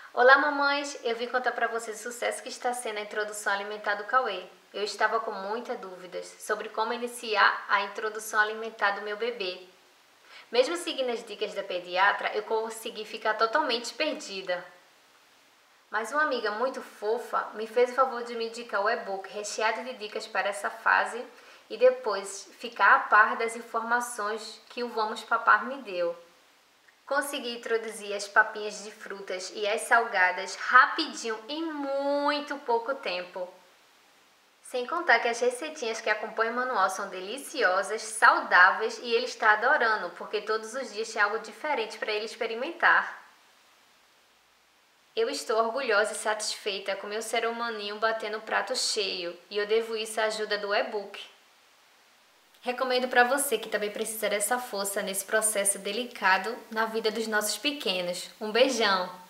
Olá, mamães! Eu vim contar para vocês o sucesso que está sendo a introdução alimentar do Cauê. Eu estava com muitas dúvidas sobre como iniciar a introdução alimentar do meu bebê. Mesmo seguindo as dicas da pediatra, eu consegui ficar totalmente perdida. Mas uma amiga muito fofa me fez o favor de me indicar o e-book recheado de dicas para essa fase e depois ficar a par das informações que o Vamos Papar me deu. Consegui introduzir as papinhas de frutas e as salgadas rapidinho em muito pouco tempo. Sem contar que as receitinhas que acompanham o manual são deliciosas, saudáveis e ele está adorando, porque todos os dias tem algo diferente para ele experimentar. Eu estou orgulhosa e satisfeita com meu ser humaninho batendo o prato cheio e eu devo isso à ajuda do e-book. Recomendo para você que também precisa dessa força nesse processo delicado na vida dos nossos pequenos. Um beijão!